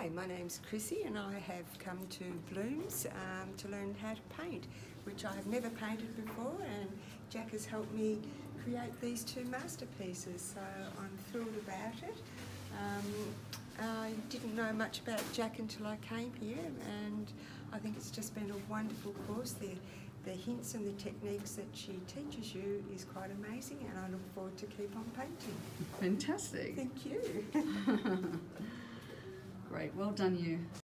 Hi, my name's Chrissy and I have come to Blooms to learn how to paint, which I have never painted before, and Jack has helped me create these two masterpieces, so I'm thrilled about it. I didn't know much about Jack until I came here, and I think it's just been a wonderful course. The hints and the techniques that she teaches you is quite amazing, and I look forward to keep on painting. Fantastic. Thank you. Great, well done you.